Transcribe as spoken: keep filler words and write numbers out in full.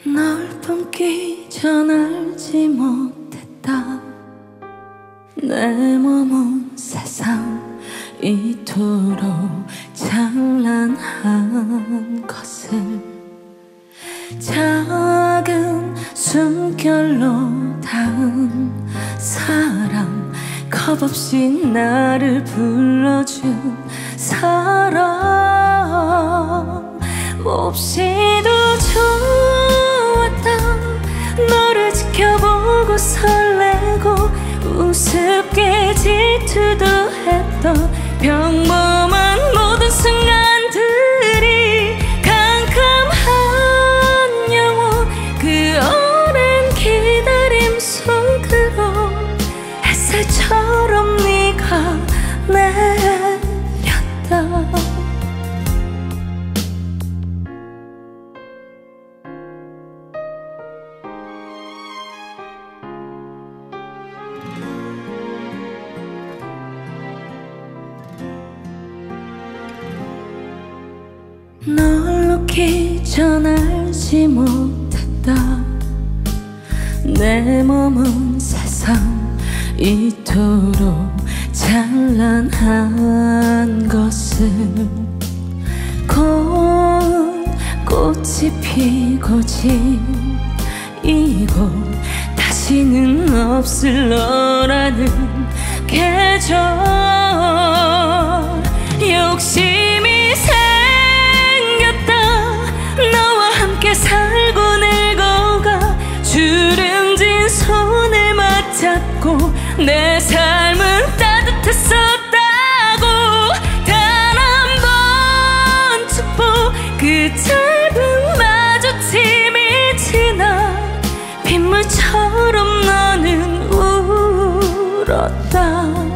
널 품기 전 알지 못했다. 내 몸은 세상 이토록 찬란한 것을 작은 숨결로 닿은 사랑, 겁없이 나를 불러준 사랑, 몹시도 좋았다. 너를 지켜보고 설레고 우습게 질투도 했던 평범한 모든 순간들이 캄캄한 영원 그 오랜 기다림 속으로 햇살처럼 네가 내렸다. 널 놓기 전 알지 못했다. 내 몸은 세상 이토록 찬란한 것을 고운 꽃이 피고 진 이곳 다시는 없을 너라는 계절. 욕심이 너와 함께 살고 늙어가 주름진 손을 맞잡고 내 삶은 따뜻했었다고. 단 한 번 축복 그 짧은 마주침이 지나 빗물처럼 너는 울었다.